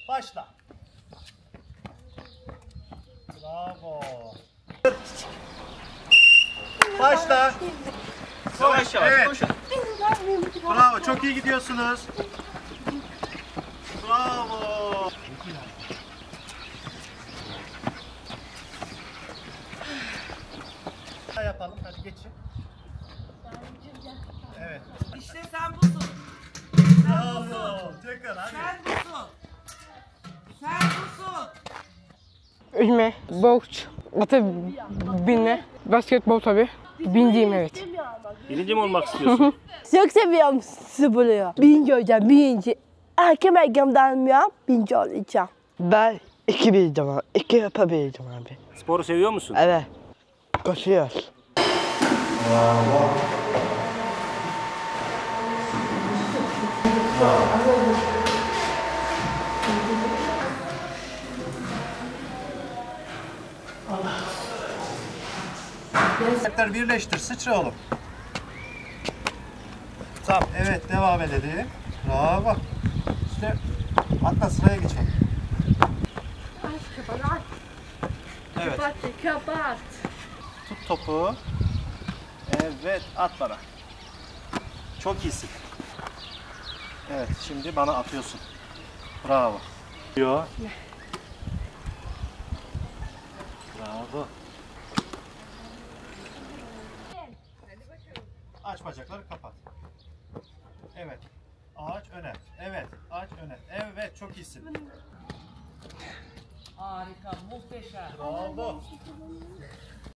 Başla. Bravo. Başla. Yavaş yavaş Evet. koşun. Bravo. Çok iyi gidiyorsunuz. Bravo. Yapalım. Hadi geçin. Evet. İşte sen busun. Bravo. Tekrar hadi. Sen busun. Sen busun. Yüzme, boks, ata binme, basketbol tabii. Bindiğim evet. Birinci mi olmak istiyorsun? Çok seviyorum sporu. Birinci olacağım, birinci. Erken dayanmıyorum, birinci olacağım. Ben 2 bildim abi. 2 yapabildim abi. Sporu seviyor musun? Evet. Koşuyoruz. Ayakları birleştir. Sıçra oğlum. Tamam. Evet. Devam edelim. Bravo. İşte atla sıraya geçelim. Evet. Kapat. Tut topu. Evet. At bana. Çok iyisin. Evet. Şimdi bana atıyorsun. Bravo. Yo. Bravo. Aç bacakları, kapat. Evet. Aç öne. Evet. Aç öne. Evet. Çok iyisin. Harika, muhteşem. Bravo.